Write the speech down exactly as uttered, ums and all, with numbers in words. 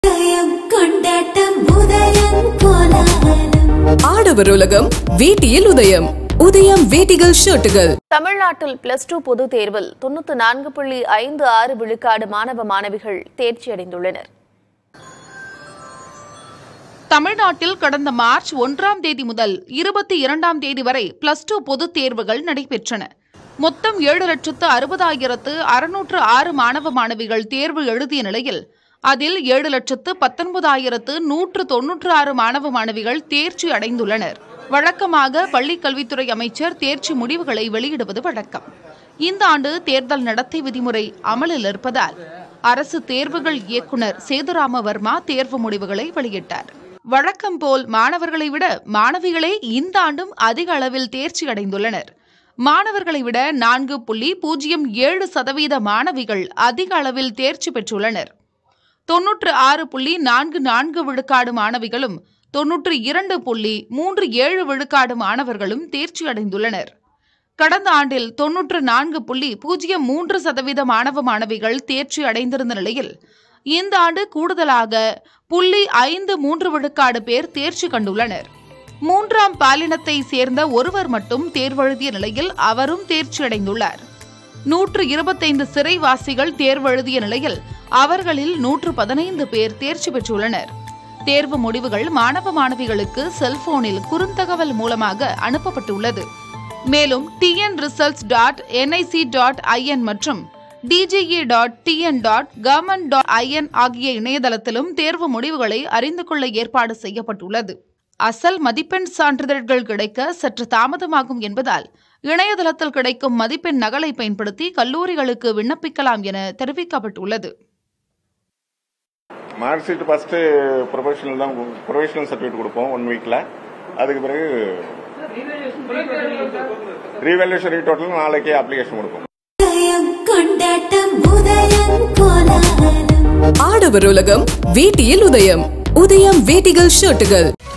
ஆடவர் உலகம் வேட்டியில் உதயம் உதயம் வேட்டிகள் ஷர்ட்டுகள். தமிழ்நாட்டில் பிளஸ் டூ பொதுத் தேர்வில் தொன்னூற்று நான்கு புள்ளி ஐந்து ஆறு விழுக்காடு மாணவ மாணவிகள் தேர்ச்சியடைந்துள்ளனர். தமிழ்நாட்டில் கடந்த மார்ச் ஒன்றாம் தேதி முதல் இருபத்தி இரண்டாம் தேதி வரை பிளஸ் டூ பொதுத் தேர்வுகள் நடைபெற்றன. மொத்தம் ஏழு லட்சத்து அறுபதாயிரத்து அறுநூற்று ஆறு மாணவ மாணவிகள் தேர்வு எழுதிய நிலையில் அதில் ஏழு லட்சத்து பத்தொன்பதாயிரத்து நூற்று தொன்னூற்று ஆறு மாணவ மாணவிகள் தேர்ச்சி அடைந்துள்ளனர். வழக்கமாக பள்ளிக் கல்வித்துறை அமைச்சர் தேர்ச்சி முடிவுகளை வெளியிடுவது வழக்கம். இந்த ஆண்டு தேர்தல் நடத்தை விதிமுறை அமலில் இருப்பதால் அரசு தேர்வுகள் இயக்குநர் சேதுராம வர்மா தேர்வு முடிவுகளை வெளியிட்டார். வழக்கம் போல் மாணவர்களை விட மாணவிகளே இந்த ஆண்டும் அதிக அளவில் தேர்ச்சி அடைந்துள்ளனர். மாணவர்களை விட நான்கு புள்ளி பூஜ்ஜியம் ஏழு சதவீத மாணவிகள் அதிக அளவில் தேர்ச்சி பெற்றுள்ளனர். தொன்னூற்று ஆறு புள்ளி நான்கு நான்கு விழுக்காடு மாணவிகளும் தொன்னூற்று இரண்டு புள்ளி மூன்று ஏழு விழுக்காடு மாணவர்களும் தேர்ச்சி அடைந்துள்ளனர். கடந்த ஆண்டில் தொன்னூற்று நான்கு புள்ளி பூஜ்ஜியம் மூன்று சதவீத மாணவ மாணவிகள் தேர்ச்சி அடைந்திருந்த நிலையில் இந்த ஆண்டு கூடுதலாக புள்ளி ஐந்து மூன்று விழுக்காடு பேர் தேர்ச்சி கண்டுள்ளனர். மூன்றாம் பாலினத்தை சேர்ந்த ஒருவர் மட்டும் தேர்வெழுதிய நிலையில் அவரும் தேர்ச்சி அடைந்துள்ளார். நூற்று இருபத்தைந்து சிறைவாசிகள் தேர்வெழுதிய நிலையில் அவர்களில் நூற்று பதினைந்து பேர் தேர்ச்சி பெற்றுள்ளனர். தேர்வு முடிவுகள் மாணவ மாணவிகளுக்கு செல்போனில் குறுந்தகவல் மூலமாக அனுப்பப்பட்டுள்ளது. மேலும் TN results dot NIC dot IN மற்றும் DGE dot TN dot government dot IN ஆகிய இணையதளத்திலும் தேர்வு முடிவுகளை அறிந்து கொள்ள ஏற்பாடு செய்யப்பட்டுள்ளது. அசல் மதிப்பெண் சான்றிதழ்கள் கிடைக்க சற்று தாமதமாகும் என்பதால் இணையதளத்தில் கிடைக்கும் மதிப்பெண் நகலை பயன்படுத்தி கல்லூரிகளுக்கு விண்ணப்பிக்கலாம் என தெரிவிக்கப்பட்டுள்ளது. மார்க் ஷீட் ஃபர்ஸ்ட் ப்ரொஃபஷனல் தான் ப்ரொஃபஷனல் சர்டிஃபிகேட் கொடுப்போம் ஒன் வீக்ல. அதுக்கு பிறகு ரீவேல்யூஷன் ரீடோட்டல் நாளைக்கே அப்ளிகேஷன் கொடுப்போம். ஆடவர் உலகம் வேட்டியில் உதயம் உதயம் வேட்டிகள் ஷர்ட்டுகள்.